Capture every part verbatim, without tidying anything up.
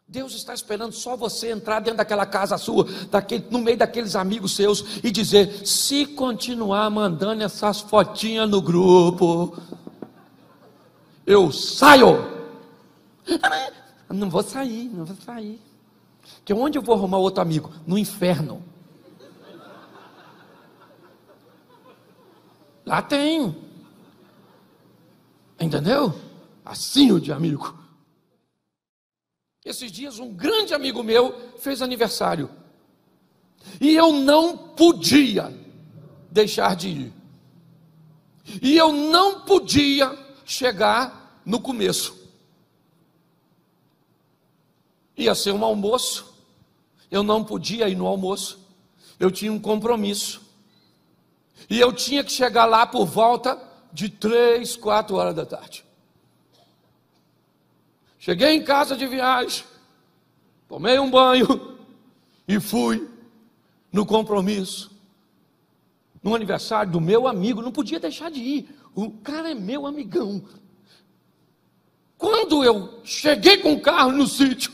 Deus está esperando só você entrar dentro daquela casa sua, daquele, no meio daqueles amigos seus, e dizer: se continuar mandando essas fotinhas no grupo, eu saio. Não vou sair, não vou sair. Que onde eu vou arrumar outro amigo? No inferno. Lá tem. Entendeu? Assim o de amigo. Esses dias um grande amigo meu fez aniversário. E eu não podia deixar de ir. E eu não podia chegar no começo. Ia ser um almoço. Eu não podia ir no almoço. Eu tinha um compromisso. E eu tinha que chegar lá por volta de três, quatro horas da tarde. Cheguei em casa de viagem, tomei um banho e fui no compromisso, no aniversário do meu amigo. Não podia deixar de ir, o cara é meu amigão. Quando eu cheguei com o carro no sítio,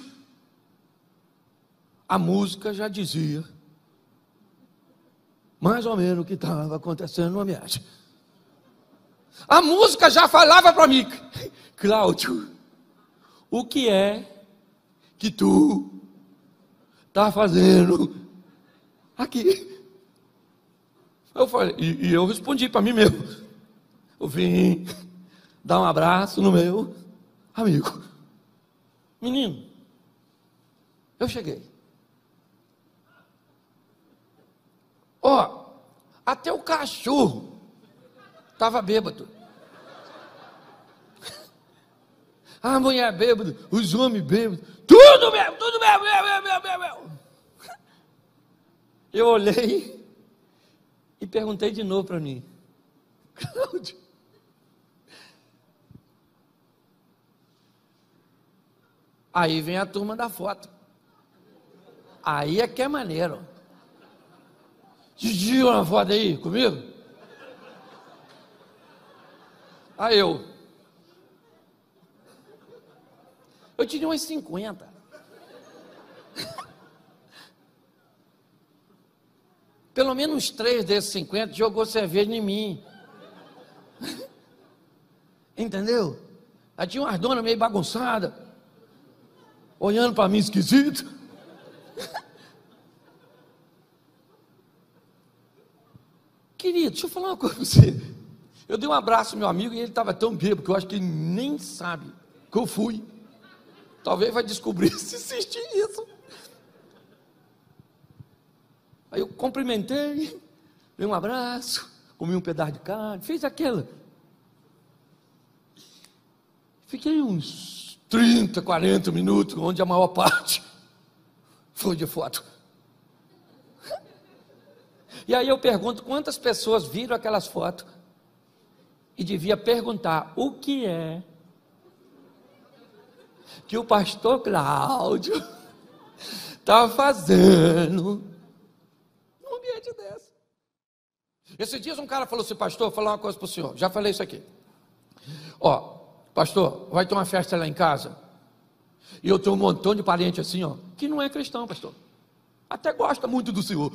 a música já dizia mais ou menos o que estava acontecendo no ambiente. A música já falava para mim: Cláudio, o que é que tu está fazendo aqui? Eu falei, e, e eu respondi para mim mesmo: eu vim dar um abraço no meu amigo. Menino, eu cheguei. Ó, oh, até o cachorro estava bêbado. A mulher bêbada, os homens bêbados, tudo mesmo, tudo mesmo, mesmo, mesmo, mesmo, mesmo. Eu olhei e perguntei de novo para mim: Cláudio, aí vem a turma da foto. Aí é que é maneiro. Didi, uma foto aí comigo? Aí eu. Eu tinha umas cinquenta. Pelo menos uns três desses cinquenta jogou cerveja em mim. Entendeu? Aí tinha umas donas meio bagunçadas, olhando para mim esquisito. Querido, deixa eu falar uma coisa para você. Eu dei um abraço ao meu amigo e ele estava tão bêbado que eu acho que ele nem sabe que eu fui. Talvez vai descobrir se assistir isso. Aí eu cumprimentei, dei um abraço, comi um pedaço de carne, fiz aquilo. Fiquei uns trinta, quarenta minutos, onde a maior parte foi de foto. E aí eu pergunto quantas pessoas viram aquelas fotos e devia perguntar: o que é que o pastor Cláudio está fazendo num ambiente desse? Esses dias um cara falou assim: pastor, vou falar uma coisa para o senhor, já falei isso aqui. Ó, pastor, vai ter uma festa lá em casa e eu tenho um montão de parente assim, ó, que não é cristão, pastor, até gosta muito do senhor.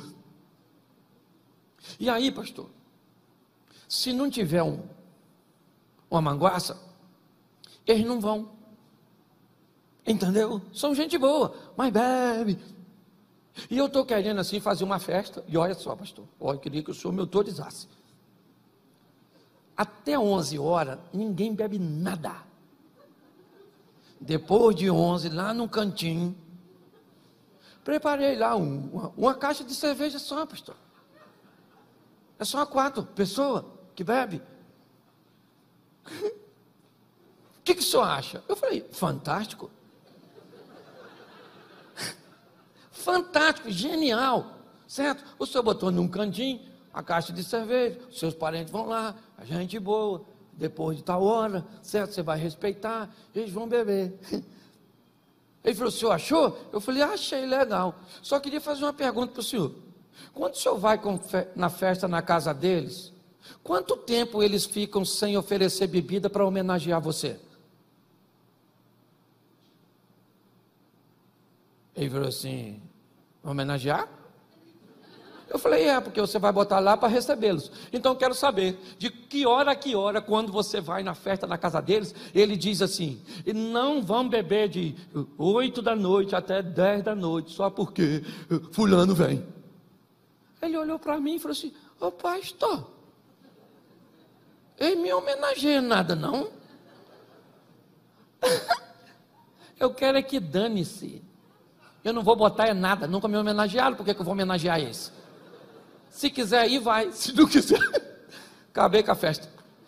E aí, pastor, se não tiver um, uma manguaça, eles não vão. Entendeu? São gente boa, mas bebe. E eu estou querendo assim fazer uma festa. E olha só, pastor, eu queria que o senhor me autorizasse. Até onze horas, ninguém bebe nada. Depois de onze, lá no cantinho, preparei lá um, uma, uma caixa de cerveja só, pastor. É só quatro pessoas que bebe. O que, que o senhor acha? Eu falei: fantástico. Fantástico, genial, certo? O senhor botou num cantinho a caixa de cerveja, os seus parentes vão lá, a gente boa, depois de tal hora, certo? Você vai respeitar, eles vão beber. Ele falou: o senhor achou? Eu falei: achei legal. Só queria fazer uma pergunta para o senhor. Quando o senhor vai na festa na casa deles, quanto tempo eles ficam sem oferecer bebida para homenagear você? Ele falou assim, homenagear? Eu falei, é, porque você vai botar lá para recebê-los. Então eu quero saber, de que hora a que hora, quando você vai na festa na casa deles, ele diz assim, não vão beber de oito da noite até dez da noite, só porque fulano vem. Ele olhou para mim e falou assim, ô pastor, ele me homenageia nada não? Eu quero é que dane-se. Eu não vou botar é nada, nunca me homenagearam, por que que eu vou homenagear esse? Se quiser ir, vai. Se não quiser, acabei com a festa.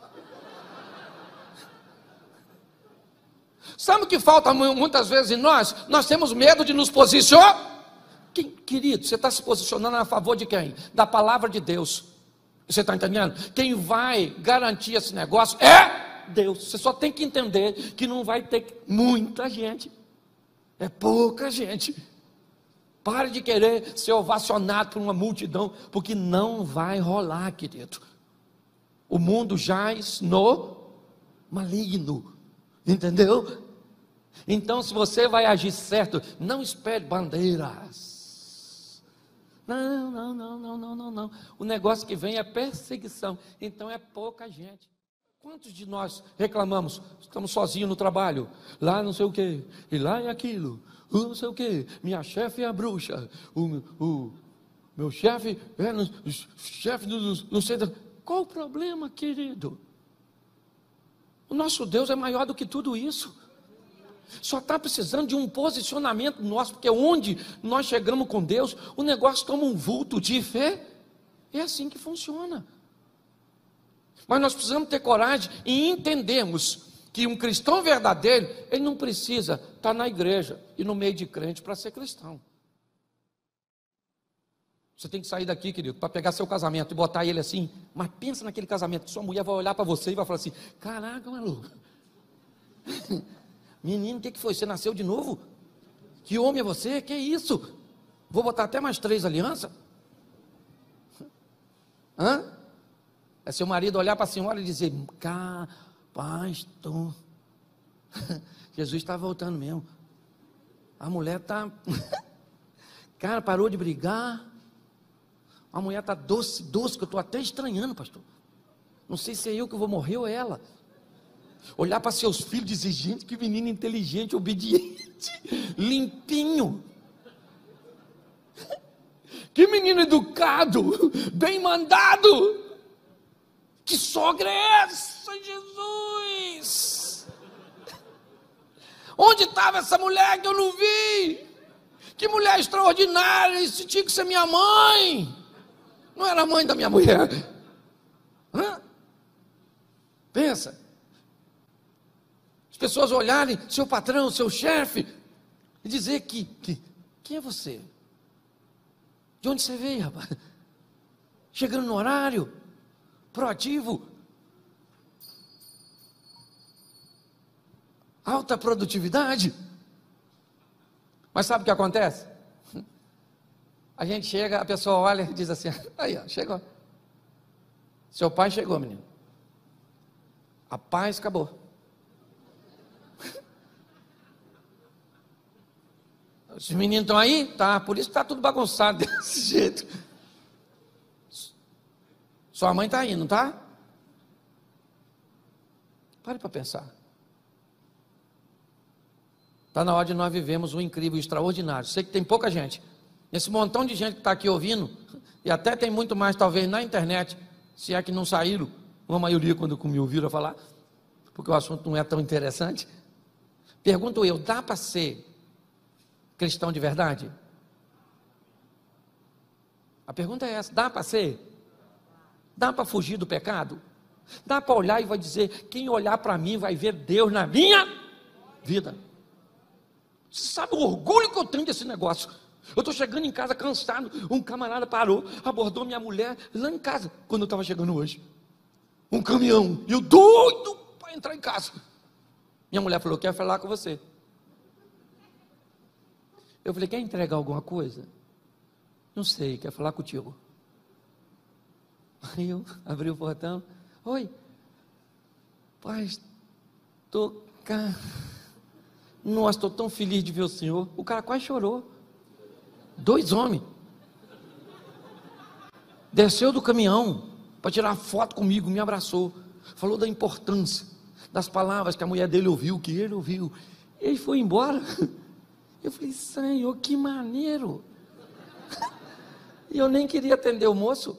Sabe o que falta muitas vezes em nós? Nós temos medo de nos posicionar. Quem, querido, você está se posicionando a favor de quem? Da palavra de Deus. Você está entendendo? Quem vai garantir esse negócio é Deus. Você só tem que entender que não vai ter muita gente. É pouca gente. Pare de querer ser ovacionado por uma multidão, porque não vai rolar, querido. O mundo jaz no maligno, entendeu? Então, se você vai agir certo, não espere bandeiras. Não, não, não, não, não, não, não. O negócio que vem é perseguição, então é pouca gente. Quantos de nós reclamamos? Estamos sozinhos no trabalho, lá não sei o que, e lá é aquilo. Uh, não sei o que, minha chefe é a bruxa, o, o meu chefe é no, chefe do não sei da... Qual o problema, querido? O nosso Deus é maior do que tudo isso. Só está precisando de um posicionamento nosso, porque onde nós chegamos com Deus, o negócio toma um vulto de fé. É assim que funciona. Mas nós precisamos ter coragem e entendermos que um cristão verdadeiro, ele não precisa estar na igreja e no meio de crente para ser cristão. Você tem que sair daqui, querido, para pegar seu casamento e botar ele assim, mas pensa naquele casamento, que sua mulher vai olhar para você e vai falar assim, caraca, maluco, menino, o que, que foi? Você nasceu de novo? Que homem é você? Que isso? Vou botar até mais três alianças? Hã? É seu marido olhar para a senhora e dizer, cá, pastor, Jesus está voltando mesmo. A mulher está, cara, parou de brigar. A mulher está doce, doce, que eu estou até estranhando, pastor. Não sei se é eu que vou morrer ou ela. Olhar para seus filhos e dizer, gente, que menino inteligente, obediente, limpinho. Que menino educado, bem mandado. Que sogra é essa, Jesus? Onde estava essa mulher que eu não vi? Que mulher extraordinária, isso tinha que ser minha mãe. Não era a mãe da minha mulher. Hã? Pensa. As pessoas olharem seu patrão, seu chefe, e dizer que, que, quem é você? De onde você veio, rapaz? Chegando no horário, proativo, alta produtividade. Mas sabe o que acontece? A gente chega, a pessoa olha e diz assim, aí ó, chegou. Seu pai chegou, menino. A paz acabou. Os meninos estão aí? Tá, por isso está tudo bagunçado desse jeito. Sua mãe está aí, não está? Pare para pensar. Está na hora de nós vivemos um incrível, extraordinário. Sei que tem pouca gente. Esse montão de gente que está aqui ouvindo, e até tem muito mais talvez na internet, se é que não saíram, uma maioria quando me ouviram falar, porque o assunto não é tão interessante. Pergunto eu, dá para ser cristão de verdade? A pergunta é essa, dá para ser? Dá para fugir do pecado? Dá para olhar e vai dizer, quem olhar para mim vai ver Deus na minha vida? Você sabe o orgulho que eu tenho desse negócio? Eu estou chegando em casa cansado, um camarada parou, abordou minha mulher lá em casa, quando eu estava chegando hoje. Um caminhão, e eu doido para entrar em casa. Minha mulher falou, quero falar com você. Eu falei, quer entregar alguma coisa? Não sei, quer falar contigo. Aí eu abri o portão, oi, pai, estou cá. Nossa, estou tão feliz de ver o senhor. O cara quase chorou. Dois homens. Desceu do caminhão para tirar foto comigo, me abraçou. Falou da importância das palavras que a mulher dele ouviu, que ele ouviu. Ele foi embora. Eu falei, Senhor, que maneiro. E eu nem queria atender o moço.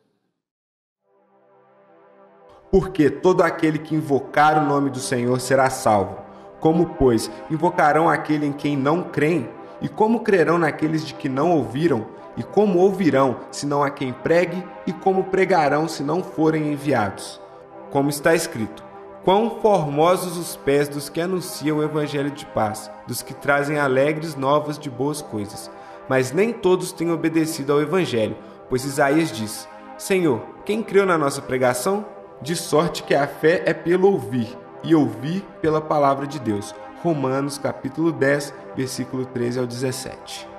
Porque todo aquele que invocar o nome do Senhor será salvo. Como, pois, invocarão aquele em quem não creem? E como crerão naqueles de que não ouviram? E como ouvirão, se não há quem pregue? E como pregarão, se não forem enviados? Como está escrito, quão formosos os pés dos que anunciam o evangelho de paz, dos que trazem alegres novas de boas coisas. Mas nem todos têm obedecido ao evangelho, pois Isaías diz, Senhor, quem creu na nossa pregação? De sorte que a fé é pelo ouvir, e ouvir pela palavra de Deus. Romanos capítulo dez, versículo treze ao dezessete.